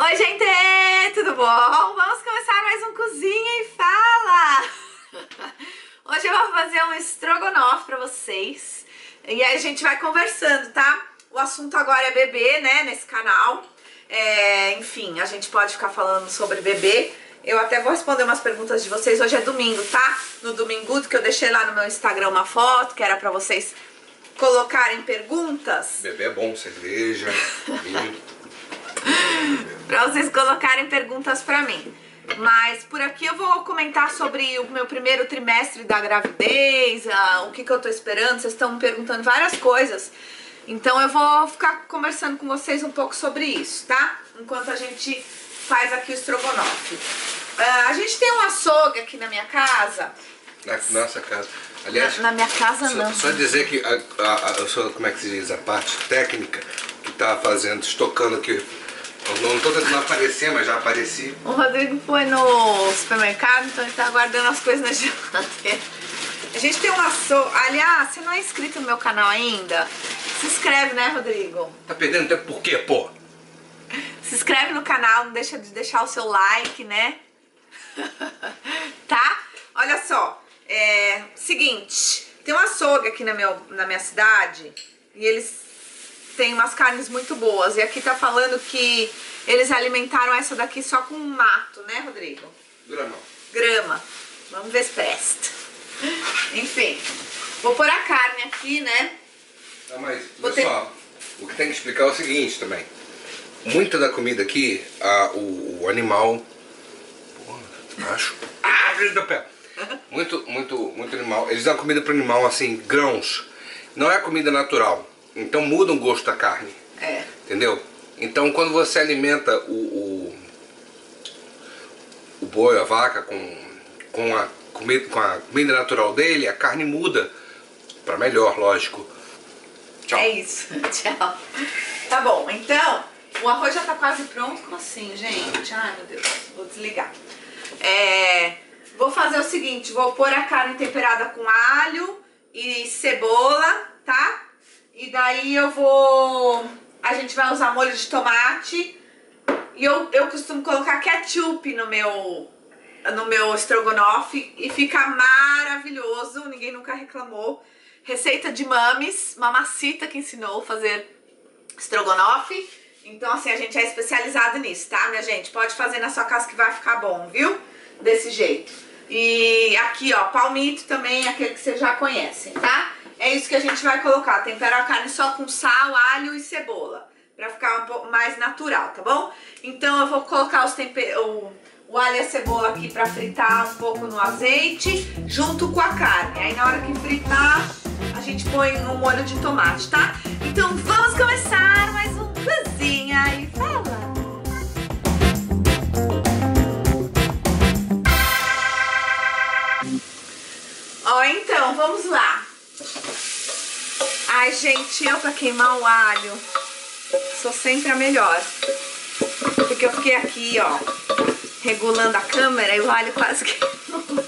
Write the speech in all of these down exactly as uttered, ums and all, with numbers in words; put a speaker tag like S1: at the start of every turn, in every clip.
S1: Oi, gente! Tudo bom? Vamos começar mais um Cozinha e Fala! Hoje eu vou fazer um estrogonofe pra vocês. E aí a gente vai conversando, tá? O assunto agora é bebê, né? Nesse canal. É, enfim, a gente pode ficar falando sobre bebê. Eu até vou responder umas perguntas de vocês. Hoje é domingo, tá? No Domingo, que eu deixei lá no meu Instagram uma foto, que era pra vocês colocarem perguntas.
S2: Bebê é bom, cerveja, vinho.
S1: Pra vocês colocarem perguntas pra mim. Mas por aqui eu vou comentar sobre o meu primeiro trimestre da gravidez, a, o que, que eu tô esperando. Vocês estão me perguntando várias coisas. Então eu vou ficar conversando com vocês um pouco sobre isso, tá? Enquanto a gente faz aqui o estrogonofe. Uh, a gente tem um açougue aqui na minha casa.
S2: Na nossa casa. Aliás,
S1: na, na minha casa
S2: só,
S1: não.
S2: Só dizer que a, a, a, eu sou, como é que se diz, a parte técnica que tá fazendo, estocando aqui. Eu não tô tentando aparecer, mas já apareci.
S1: O Rodrigo foi no supermercado, então ele tá guardando as coisas na geladeira. A gente tem um açougue. Aliás, você não é inscrito no meu canal ainda? Se inscreve, né, Rodrigo?
S2: Tá perdendo tempo por quê, pô?
S1: Se inscreve no canal, não deixa de deixar o seu like, né? Tá? Olha só. É, seguinte, tem um açougue aqui na, meu, na minha cidade e eles têm umas carnes muito boas. E aqui tá falando que eles alimentaram essa daqui só com mato, né, Rodrigo?
S2: Grama.
S1: Grama. Vamos ver se presta. Enfim, vou pôr a carne aqui, né?
S2: Não, mas,
S1: Vou
S2: pessoal, ter... o que tem que explicar é o seguinte também. Muita da comida aqui, a, o, o animal... Porra, acho... Ah, filho do pé! Muito, muito, muito animal. Eles dão comida para animal assim, grãos. Não é comida natural. Então muda o gosto da carne.
S1: É.
S2: Entendeu? Então quando você alimenta o, o, o boi, a vaca com, com, a comida, com a comida natural dele, a carne muda para melhor, lógico. Tchau.
S1: É isso. Tchau. Tá bom, então o arroz já tá quase pronto. Como assim, gente? Ai, meu Deus. Vou desligar. É... Vou fazer o seguinte, vou pôr a carne temperada com alho e cebola, tá? E daí eu vou... A gente vai usar molho de tomate. E eu, eu costumo colocar ketchup no meu, no meu estrogonofe e fica maravilhoso, ninguém nunca reclamou. Receita de mames, mamacita que ensinou a fazer estrogonofe. Então assim, a gente é especializado nisso, tá, minha gente? Pode fazer na sua casa que vai ficar bom, viu? Desse jeito. E aqui, ó, palmito também, aquele que vocês já conhecem, tá? É isso que a gente vai colocar. Tempera a carne só com sal, alho e cebola, pra ficar um pouco mais natural, tá bom? Então eu vou colocar os temper... o, o alho e a cebola aqui pra fritar um pouco no azeite, junto com a carne. Aí na hora que fritar, a gente põe um molho de tomate, tá? Então vamos começar mais um Cozinha e Fala! Ó, então, vamos lá. Ai, gente, eu pra queimar o alho sou sempre a melhor. Porque eu fiquei aqui, ó, regulando a câmera e o alho quase queimou.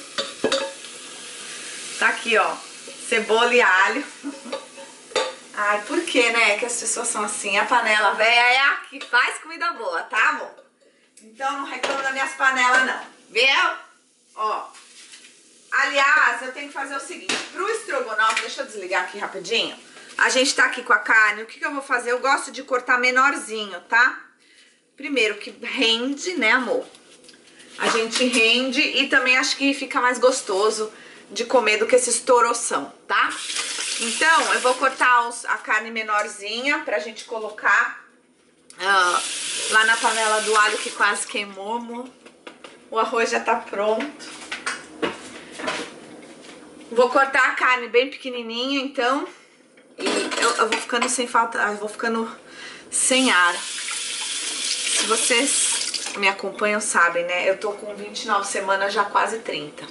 S1: Tá aqui, ó, cebola e alho. Ai, por que, né, que as pessoas são assim? A panela velha é a que faz comida boa, tá, amor? Então não reclama das minhas panelas, não. Viu? Ó. Aliás, eu tenho que fazer o seguinte, pro estrogonofe, deixa eu desligar aqui rapidinho. A gente tá aqui com a carne, o que que eu vou fazer? Eu gosto de cortar menorzinho, tá? Primeiro que rende, né, amor? A gente rende e também acho que fica mais gostoso de comer do que esses toroção, tá? Então, eu vou cortar os, a carne menorzinha pra gente colocar uh, lá na panela do alho que quase queimou, amor. O arroz já tá pronto. Vou cortar a carne bem pequenininha, então, e eu, eu vou ficando sem falta, eu vou ficando sem ar. Se vocês me acompanham, sabem, né? Eu tô com vinte e nove semanas, já quase trinta.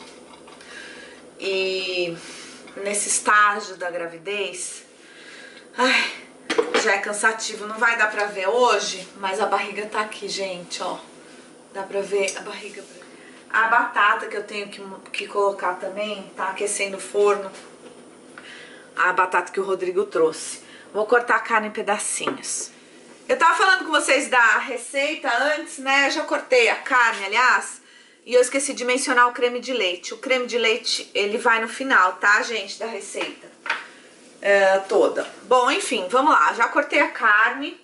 S1: E nesse estágio da gravidez, ai, já é cansativo. Não vai dar pra ver hoje, mas a barriga tá aqui, gente, ó. Dá pra ver a barriga. A batata que eu tenho que, que colocar também, tá aquecendo o forno. A batata que o Rodrigo trouxe. Vou cortar a carne em pedacinhos. Eu tava falando com vocês da receita antes, né? Eu já cortei a carne, aliás, e eu esqueci de mencionar o creme de leite. O creme de leite, ele vai no final, tá, gente, da receita é, toda. Bom, enfim, vamos lá. Já cortei a carne.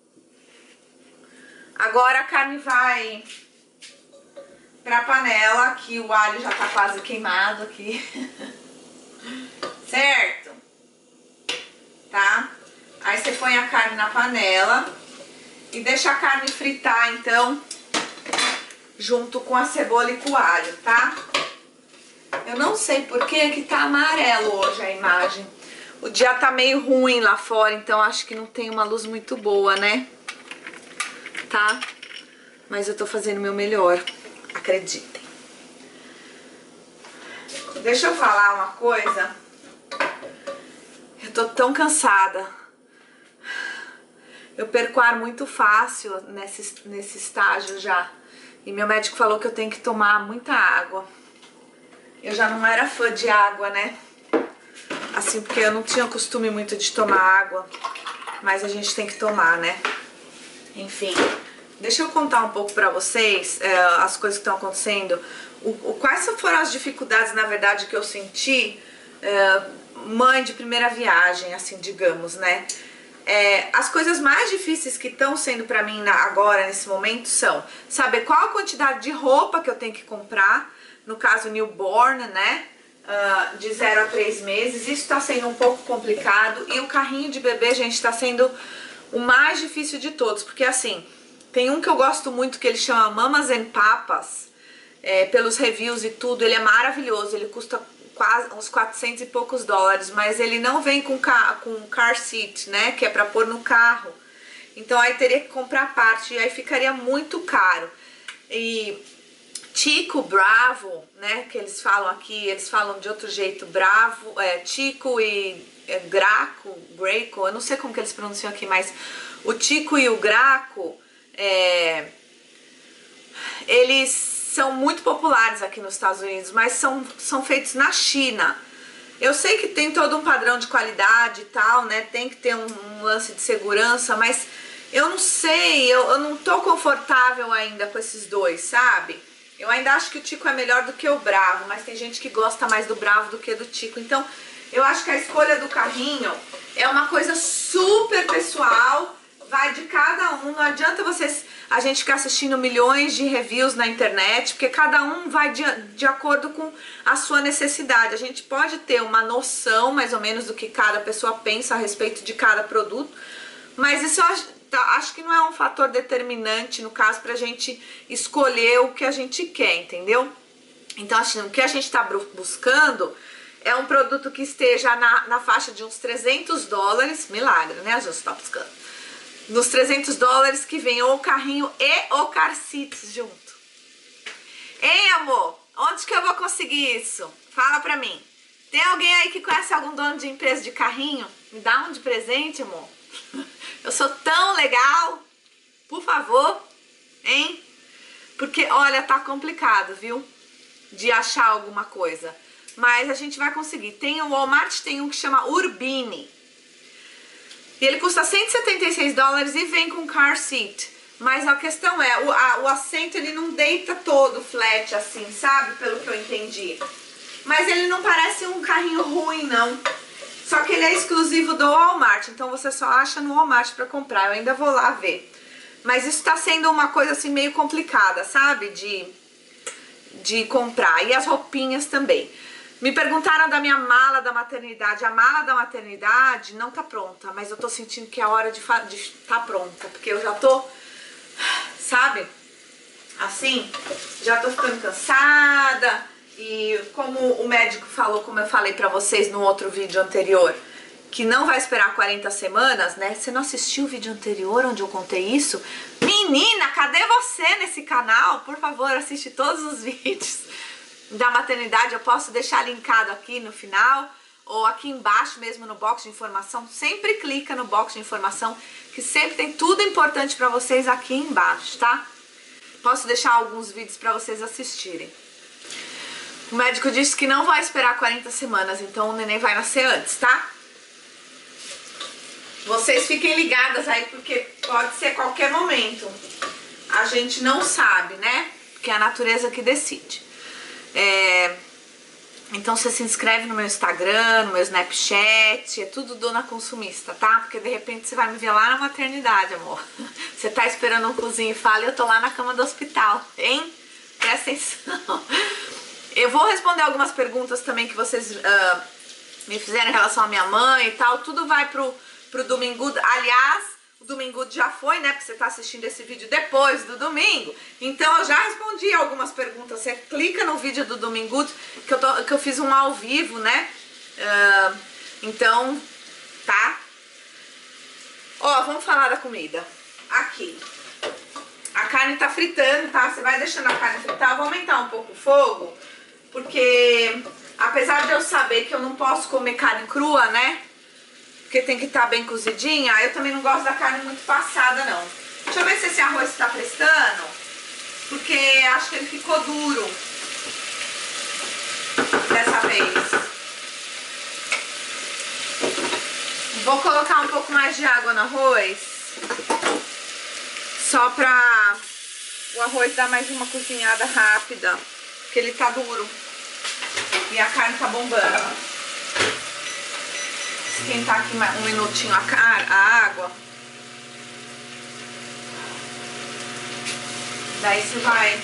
S1: Agora a carne vai pra panela, que o alho já tá quase queimado aqui. Certo? Tá? Aí você põe a carne na panela e deixa a carne fritar, então, junto com a cebola e com o alho, tá? Eu não sei por que que tá amarelo hoje a imagem. O dia tá meio ruim lá fora, então acho que não tem uma luz muito boa, né? Tá? Mas eu tô fazendo o meu melhor, acreditem. Deixa eu falar uma coisa. Eu tô tão cansada. Eu perco ar muito fácil nesse, nesse estágio já. E meu médico falou que eu tenho que tomar muita água. Eu já não era fã de água, né? Assim, porque eu não tinha costume muito de tomar água. Mas a gente tem que tomar, né? Enfim, deixa eu contar um pouco pra vocês é, as coisas que estão acontecendo. O, o, quais foram as dificuldades, na verdade, que eu senti é, mãe de primeira viagem, assim, digamos, né? É, as coisas mais difíceis que estão sendo pra mim na, agora, nesse momento, são saber qual a quantidade de roupa que eu tenho que comprar, no caso newborn, né, uh, de zero a três meses, isso tá sendo um pouco complicado, e o carrinho de bebê, gente, tá sendo o mais difícil de todos, porque assim, tem um que eu gosto muito, que ele chama Mamas and Papas, é, pelos reviews e tudo, ele é maravilhoso, ele custa quase uns quatrocentos e poucos dólares, mas ele não vem com, ca com car seat, né, que é pra pôr no carro. Então aí teria que comprar a parte e aí ficaria muito caro. E Tico Bravo, né, que eles falam aqui, eles falam de outro jeito, Bravo, é, Tico e é, Graco, Graco, eu não sei como que eles pronunciam aqui, mas o Tico e o Graco, é, eles são muito populares aqui nos Estados Unidos, mas são, são feitos na China. Eu sei que tem todo um padrão de qualidade e tal, né? Tem que ter um, um lance de segurança, mas eu não sei, eu, eu não tô confortável ainda com esses dois, sabe? Eu ainda acho que o Tico é melhor do que o Bravo, mas tem gente que gosta mais do Bravo do que do Tico. Então, eu acho que a escolha do carrinho é uma coisa super pessoal, vai de cada um, não adianta vocês, a gente ficar assistindo milhões de reviews na internet, porque cada um vai de, de acordo com a sua necessidade. A gente pode ter uma noção mais ou menos do que cada pessoa pensa a respeito de cada produto, mas isso eu acho, tá, acho que não é um fator determinante no caso pra gente escolher o que a gente quer, entendeu? Então assim, o que a gente tá buscando é um produto que esteja na, na faixa de uns trezentos dólares, milagre, né? A gente tá buscando nos trezentos dólares, que vem ou o carrinho e o car seats junto. Hein, amor? Onde que eu vou conseguir isso? Fala pra mim. Tem alguém aí que conhece algum dono de empresa de carrinho? Me dá um de presente, amor. Eu sou tão legal. Por favor. Hein? Porque, olha, tá complicado, viu? De achar alguma coisa. Mas a gente vai conseguir. Tem o Walmart, tem um que chama Urbini. E ele custa cento e setenta e seis dólares e vem com car seat. Mas a questão é, o, a, o assento ele não deita todo flat assim, sabe? Pelo que eu entendi. Mas ele não parece um carrinho ruim, não. Só que ele é exclusivo do Walmart, então você só acha no Walmart pra comprar. Eu ainda vou lá ver. Mas isso tá sendo uma coisa assim meio complicada, sabe? De, de comprar. E as roupinhas também. Me perguntaram da minha mala da maternidade. A mala da maternidade não tá pronta, mas eu tô sentindo que é hora de, de tá pronta, porque eu já tô, sabe, assim, já tô ficando cansada. E como o médico falou, como eu falei pra vocês no outro vídeo anterior, que não vai esperar quarenta semanas, né? Você não assistiu o vídeo anterior onde eu contei isso? Menina, cadê você nesse canal? Por favor, assiste todos os vídeos da maternidade. Eu posso deixar linkado aqui no final ou aqui embaixo mesmo no box de informação. Sempre clica no box de informação, que sempre tem tudo importante pra vocês aqui embaixo, tá? Posso deixar alguns vídeos pra vocês assistirem. O médico disse que não vai esperar quarenta semanas, então o neném vai nascer antes, tá? vocês fiquem ligadas aí, porque pode ser qualquer momento. A gente não sabe, né? Porque é a natureza que decide. É... Então você se inscreve no meu Instagram, no meu Snapchat, é tudo Dona Consumista, tá? Porque de repente você vai me ver lá na maternidade, amor. Você tá esperando um cozinho e fala e eu tô lá na cama do hospital, hein? Presta atenção. Eu vou responder algumas perguntas também que vocês uh, me fizeram em relação à minha mãe e tal. Tudo vai pro, pro domingo. Aliás, o domingo já foi, né? Porque você tá assistindo esse vídeo depois do domingo. Então eu já respondi algumas perguntas. Você clica no vídeo do domingo que eu, tô, que eu fiz um ao vivo, né? Uh, então, tá? Ó, vamos falar da comida. Aqui. A carne tá fritando, tá? Você vai deixando a carne fritar. Eu vou aumentar um pouco o fogo. Porque, apesar de eu saber que eu não posso comer carne crua, né? Porque tem que estar bem cozidinha. Eu também não gosto da carne muito passada, não. Deixa eu ver se esse arroz está prestando. Porque acho que ele ficou duro. Dessa vez. Vou colocar um pouco mais de água no arroz. Só pra o arroz dar mais uma cozinhada rápida. Porque ele tá duro. E a carne tá bombando. Esquentar aqui um minutinho a, a água. Daí você vai.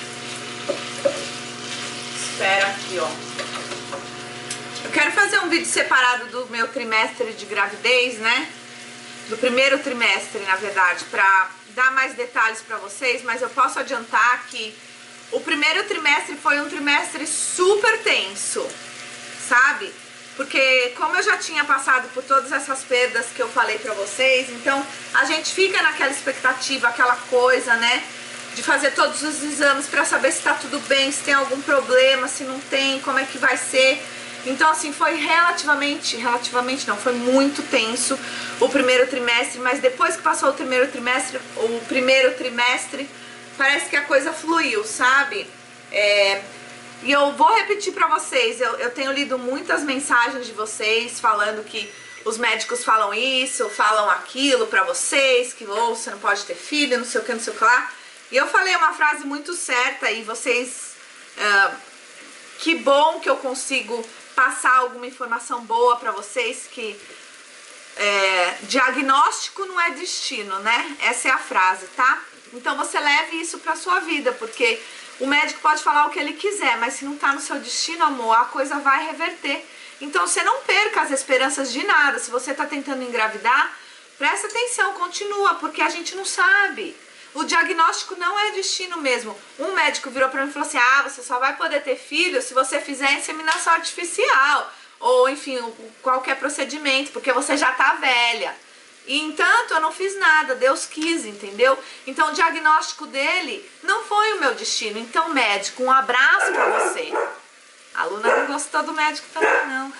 S1: Espera aqui, ó. Eu quero fazer um vídeo separado do meu trimestre de gravidez, né? Do primeiro trimestre, na verdade, pra dar mais detalhes pra vocês, mas eu posso adiantar que o primeiro trimestre foi um trimestre super tenso, sabe? Porque como eu já tinha passado por todas essas perdas que eu falei pra vocês, então a gente fica naquela expectativa, aquela coisa, né? De fazer todos os exames pra saber se tá tudo bem, se tem algum problema, se não tem, como é que vai ser. Então assim, foi relativamente, relativamente não, foi muito tenso o primeiro trimestre, mas depois que passou o primeiro trimestre, o primeiro trimestre, parece que a coisa fluiu, sabe? É... E eu vou repetir pra vocês, eu, eu tenho lido muitas mensagens de vocês falando que os médicos falam isso, falam aquilo pra vocês, que oh, você não pode ter filho, não sei o que, não sei o que lá. E eu falei uma frase muito certa e vocês... Uh, que bom que eu consigo passar alguma informação boa pra vocês, que é, diagnóstico não é destino, né? Essa é a frase, tá? Então você leve isso pra sua vida, porque o médico pode falar o que ele quiser, mas se não tá no seu destino, amor, a coisa vai reverter. Então você não perca as esperanças de nada. Se você tá tentando engravidar, presta atenção, continua, porque a gente não sabe. O diagnóstico não é destino mesmo. Um médico virou pra mim e falou assim, ah, você só vai poder ter filho se você fizer inseminação artificial, ou enfim, qualquer procedimento, porque você já tá velha. E entanto eu não fiz nada, Deus quis, entendeu? Então o diagnóstico dele não foi o meu destino. Então médico, um abraço pra você. A Luna não gostou do médico também não.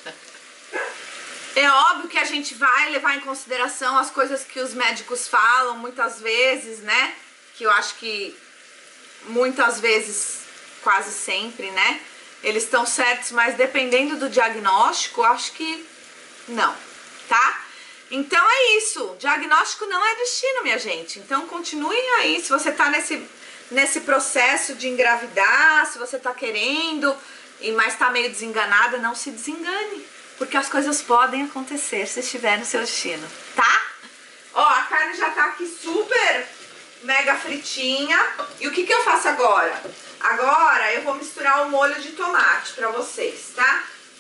S1: É óbvio que a gente vai levar em consideração as coisas que os médicos falam muitas vezes, né? Que eu acho que muitas vezes, quase sempre, né? Eles estão certos, mas dependendo do diagnóstico, eu acho que não, tá? Então é isso, diagnóstico não é destino, minha gente. Então continuem aí, se você tá nesse, nesse processo de engravidar, se você tá querendo, mas tá meio desenganada, não se desengane. Porque as coisas podem acontecer se estiver no seu destino, tá? Ó, a carne já tá aqui super mega fritinha. E o que que eu faço agora? Agora eu vou misturar o molho de tomate pra vocês, tá?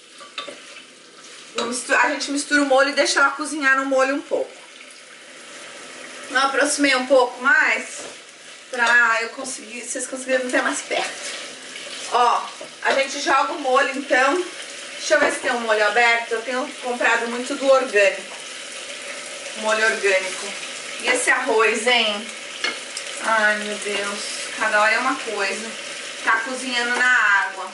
S1: A gente mistura o molho e deixa ela cozinhar no molho um pouco. Eu aproximei um pouco mais pra eu conseguir, vocês conseguirem ver mais perto. Ó, a gente joga o molho então. Deixa eu ver se tem um molho aberto. Eu tenho comprado muito do orgânico. Molho orgânico. E esse arroz, hein? Ai, meu Deus. Cada hora é uma coisa. Tá cozinhando na água.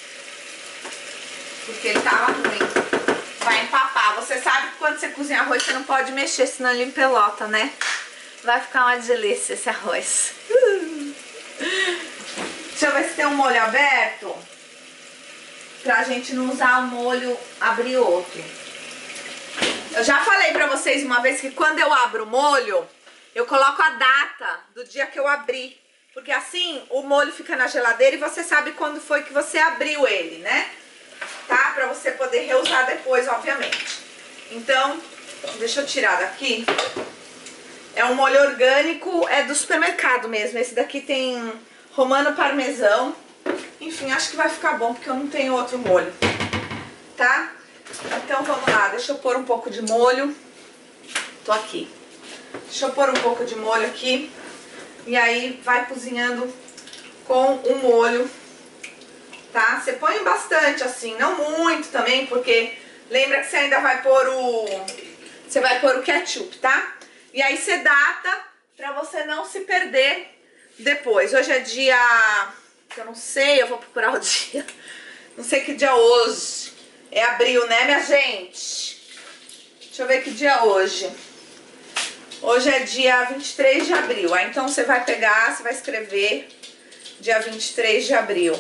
S1: Porque ele tava ruim. Vai empapar. Você sabe que quando você cozinha arroz, você não pode mexer, senão ele empelota, né? Vai ficar uma delícia esse arroz. Deixa eu ver se tem um molho aberto. Pra gente não usar o molho, abrir outro. Eu já falei pra vocês uma vez que quando eu abro o molho, eu coloco a data do dia que eu abri. Porque assim o molho fica na geladeira e você sabe quando foi que você abriu ele, né? Tá? Pra você poder reusar depois, obviamente. Então, deixa eu tirar daqui. É um molho orgânico, é do supermercado mesmo. Esse daqui tem romano parmesão. Enfim, acho que vai ficar bom porque eu não tenho outro molho. Tá? Então vamos lá, deixa eu pôr um pouco de molho. Tô aqui. Deixa eu pôr um pouco de molho aqui. E aí vai cozinhando com o molho. Tá? Você põe bastante assim, não muito também, porque lembra que você ainda vai pôr o... Você vai pôr o ketchup, tá? E aí você data pra você não se perder depois. Hoje é dia... Eu não sei, eu vou procurar o dia. Não sei que dia é hoje. É abril, né, minha gente? Deixa eu ver que dia é hoje. Hoje é dia vinte e três de abril. Aí então você vai pegar, você vai escrever dia vinte e três de abril.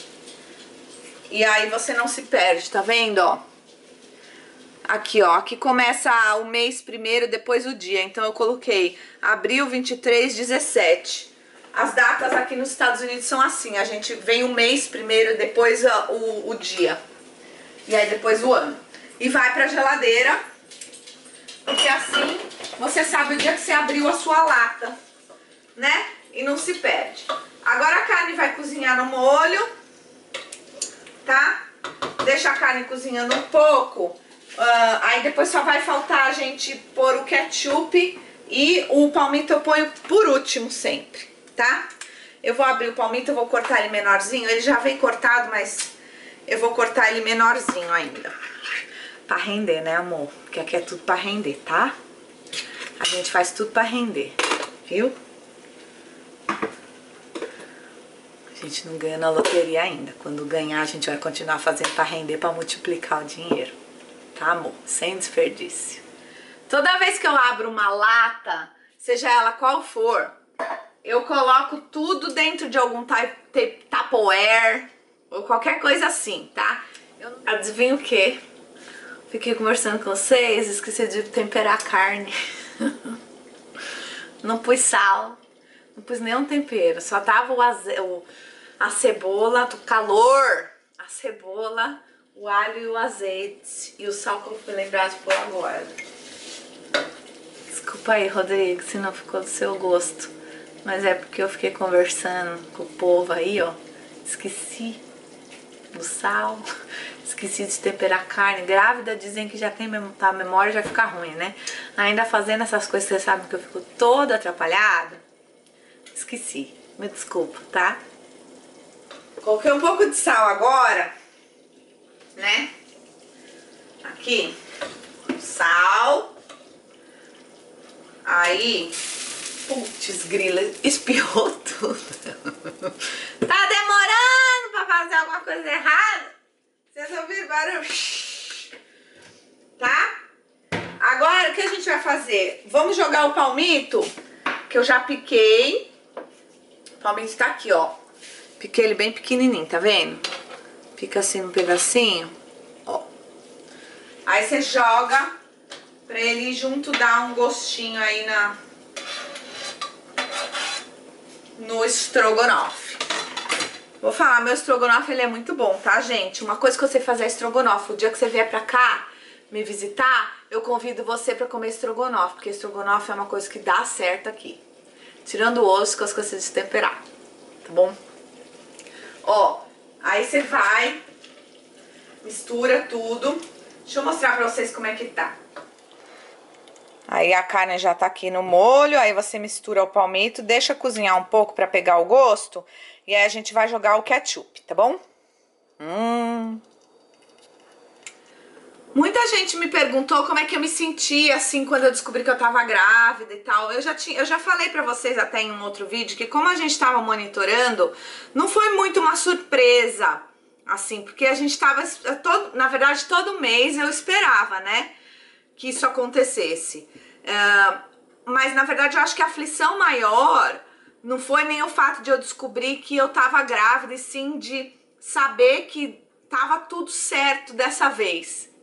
S1: E aí você não se perde, tá vendo, ó? Aqui, ó, aqui começa o mês primeiro, depois o dia. Então eu coloquei abril, vinte e três, dezessete. As datas aqui nos Estados Unidos são assim. A gente vem o mês primeiro, depois o, o dia. E aí depois o ano. E vai pra geladeira. Porque assim você sabe o dia que você abriu a sua lata, né? E não se perde. Agora a carne vai cozinhar no molho. Tá? Deixa a carne cozinhando um pouco. Uh, aí depois só vai faltar a gente pôr o ketchup e o palmito eu ponho por último sempre, tá? Eu vou abrir o palmito, eu vou cortar ele menorzinho. Ele já vem cortado, mas eu vou cortar ele menorzinho ainda. Pra render, né, amor? Porque aqui é tudo pra render, tá? A gente faz tudo pra render, viu? A gente não ganha na loteria ainda. Quando ganhar, a gente vai continuar fazendo pra render, pra multiplicar o dinheiro. Tá, amor? Sem desperdício. Toda vez que eu abro uma lata, seja ela qual for, eu coloco tudo dentro de algum Tupperware ou qualquer coisa assim, tá? Eu não... Adivinha o quê? Fiquei conversando com vocês, esqueci de temperar a carne. Não pus sal, não pus nenhum tempero, só tava o, aze... o... a cebola, do calor, a cebola, o alho e o azeite e o sal que eu fui lembrar de pôr agora. Desculpa aí, Rodrigo, se não ficou do seu gosto, mas é porque eu fiquei conversando com o povo aí, ó, esqueci do sal, esqueci de temperar a carne. Grávida dizem que já tem tá, a memória já fica ruim, né? Ainda fazendo essas coisas, você sabe que eu fico toda atrapalhada. Esqueci, me desculpa, tá? Coloquei um pouco de sal agora, né? Aqui, sal. Aí, putz, grila, espirrou tudo. Tá demorando pra fazer alguma coisa errada? Vocês ouviram barulho? Tá? Agora, o que a gente vai fazer? Vamos jogar o palmito, que eu já piquei. O palmito tá aqui, ó. Piquei ele bem pequenininho, tá vendo? Pica assim no pedacinho, ó. Aí você joga pra ele junto dar um gostinho aí na... no estrogonofe. Vou falar, meu estrogonofe ele é muito bom, tá, gente? Uma coisa que você fazer é estrogonofe. O dia que você vier pra cá me visitar, eu convido você pra comer estrogonofe, porque estrogonofe é uma coisa que dá certo aqui. Tirando o osso que eu esqueci de temperar, tá bom? Ó, aí você vai, mistura tudo. Deixa eu mostrar pra vocês como é que tá. Aí a carne já tá aqui no molho, aí você mistura o palmito, deixa cozinhar um pouco pra pegar o gosto. E aí a gente vai jogar o ketchup, tá bom? Hum... Muita gente me perguntou como é que eu me sentia, assim, quando eu descobri que eu tava grávida e tal. Eu já, tinha, eu já falei pra vocês até em um outro vídeo que como a gente tava monitorando, não foi muito uma surpresa, assim, porque a gente tava, todo, na verdade, todo mês eu esperava, né, que isso acontecesse. Uh, mas, na verdade, eu acho que a aflição maior não foi nem o fato de eu descobrir que eu tava grávida, e sim de saber que tava tudo certo dessa vez.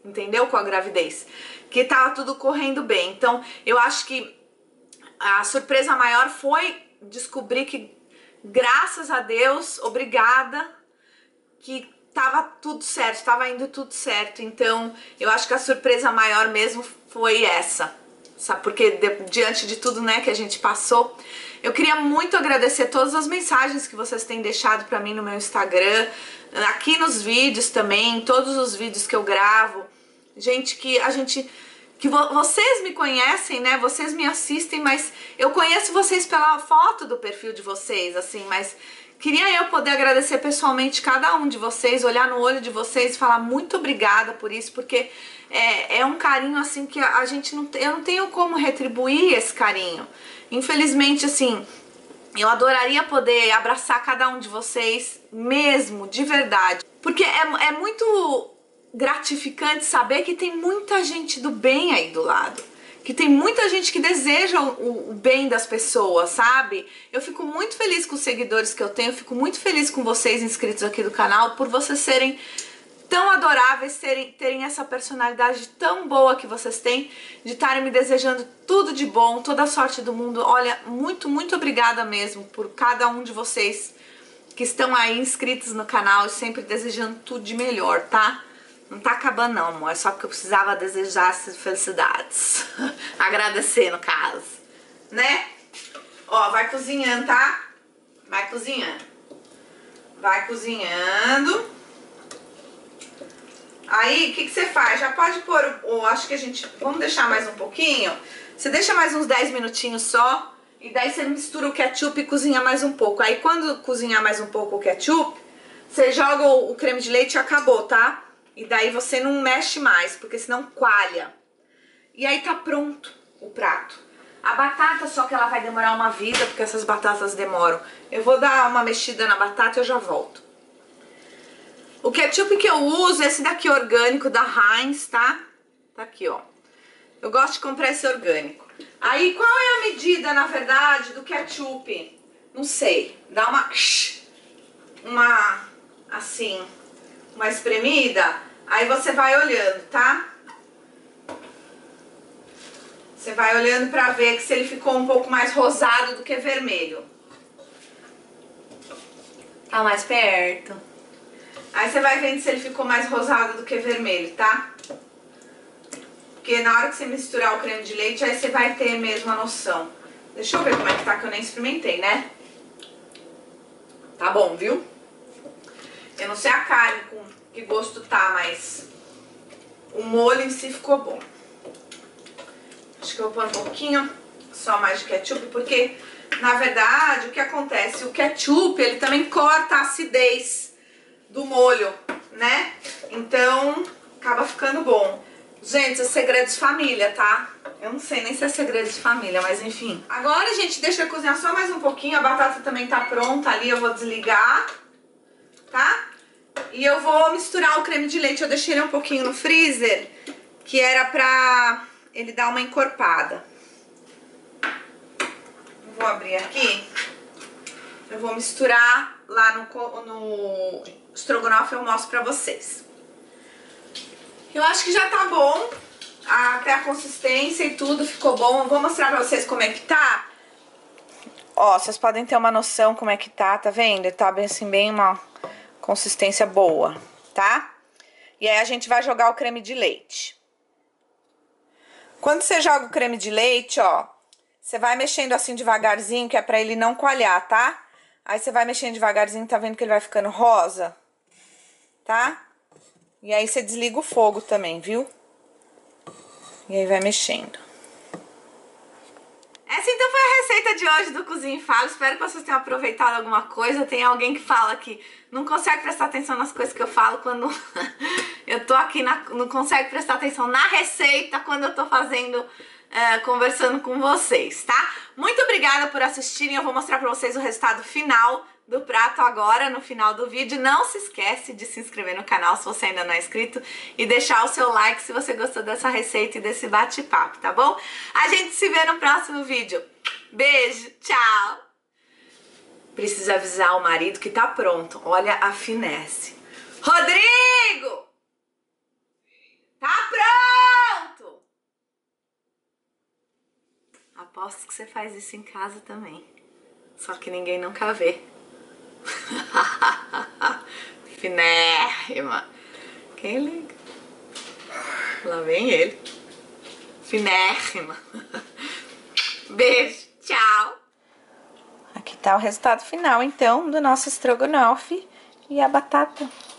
S1: entendeu? Com a gravidez, que tava tudo correndo bem. Então, eu acho que a surpresa maior foi descobrir que, graças a Deus, obrigada, que tava tudo certo, tava indo tudo certo. Então, eu acho que a surpresa maior mesmo foi essa, sabe? Porque de, diante de tudo, né, que a gente passou, eu queria muito agradecer todas as mensagens que vocês têm deixado pra mim no meu Instagram, aqui nos vídeos também, todos os vídeos que eu gravo. Gente, que a gente... que vo vocês me conhecem, né? Vocês me assistem, mas eu conheço vocês pela foto do perfil de vocês, assim, mas queria eu poder agradecer pessoalmente cada um de vocês, olhar no olho de vocês e falar muito obrigada por isso, porque é, é um carinho, assim, que a gente não... eu não tenho como retribuir esse carinho. Infelizmente, assim, eu adoraria poder abraçar cada um de vocês mesmo, de verdade, porque é, é muito gratificante saber que tem muita gente do bem aí do lado, que tem muita gente que deseja o, o bem das pessoas, sabe? Eu fico muito feliz com os seguidores que eu tenho, eu fico muito feliz com vocês inscritos aqui do canal, por vocês serem tão adoráveis, terem, terem essa personalidade tão boa que vocês têm, de estarem me desejando tudo de bom, toda a sorte do mundo. Olha, muito, muito obrigada mesmo por cada um de vocês que estão aí inscritos no canal e sempre desejando tudo de melhor, tá? Não tá acabando não, amor, é só porque eu precisava desejar essas felicidades. Agradecer, no caso, né? Ó, vai cozinhando, tá? Vai cozinhando. Vai cozinhando. Aí, o que que você faz? Já pode pôr, o, acho que a gente, vamos deixar mais um pouquinho. Você deixa mais uns dez minutinhos só, e daí você mistura o ketchup e cozinha mais um pouco. Aí quando cozinhar mais um pouco o ketchup, você joga o, o creme de leite e acabou, tá? E daí você não mexe mais, porque senão coalha. E aí tá pronto o prato. A batata, só que ela vai demorar uma vida, porque essas batatas demoram. Eu vou dar uma mexida na batata e eu já volto. O ketchup que eu uso, esse daqui orgânico da Heinz, tá? Tá aqui, ó. Eu gosto de comprar esse orgânico. Aí, qual é a medida, na verdade, do ketchup? Não sei. Dá uma... Uma... Assim... Uma espremida. Aí você vai olhando, tá? Você vai olhando pra ver que se ele ficou um pouco mais rosado do que vermelho. Tá mais perto. Aí você vai vendo se ele ficou mais rosado do que vermelho, tá? Porque na hora que você misturar o creme de leite, aí você vai ter mesmo a noção. Deixa eu ver como é que tá, que eu nem experimentei, né? Tá bom, viu? Eu não sei a carne com que gosto tá, mas o molho em si ficou bom. Acho que eu vou pôr um pouquinho só mais de ketchup, porque na verdade o que acontece? O ketchup, ele também corta a acidez do molho, né? Então acaba ficando bom. Gente, é segredo de família, tá? Eu não sei nem se é segredo de família, mas enfim. Agora, gente, deixa eu cozinhar só mais um pouquinho. A batata também tá pronta ali, eu vou desligar, tá? E eu vou misturar o creme de leite. Eu deixei ele um pouquinho no freezer, que era pra ele dar uma encorpada. Vou abrir aqui. Eu vou misturar lá no, no estrogonofe, eu mostro pra vocês. Eu acho que já tá bom. Até a consistência e tudo ficou bom. Eu vou mostrar pra vocês como é que tá. Ó, vocês podem ter uma noção como é que tá, tá vendo? Tá bem assim, bem uma consistência boa, tá? E aí a gente vai jogar o creme de leite. Quando você joga o creme de leite, ó, você vai mexendo assim devagarzinho, que é pra ele não coalhar, tá? Aí você vai mexendo devagarzinho, tá vendo que ele vai ficando rosa? Tá? E aí você desliga o fogo também, viu? E aí vai mexendo. Essa então foi a receita de hoje do Cozinha e Fala. Espero que vocês tenham aproveitado alguma coisa. Tem alguém que fala que não consegue prestar atenção nas coisas que eu falo quando eu tô aqui, na, não consegue prestar atenção na receita quando eu tô fazendo, é, conversando com vocês, tá? Muito obrigada por assistirem. Eu vou mostrar pra vocês o resultado final do prato agora, no final do vídeo. Não se esquece de se inscrever no canal se você ainda não é inscrito e deixar o seu like se você gostou dessa receita e desse bate-papo, tá bom? A gente se vê no próximo vídeo. Beijo, tchau! Precisa avisar o marido que tá pronto. Olha a finesse. Rodrigo! Tá pronto! Aposto que você faz isso em casa também. Só que ninguém nunca vê. Finérrima. Quem liga? Lá vem ele. Finérrima. Beijo, tchau. Aqui tá o resultado final, então, do nosso estrogonofe e a batata.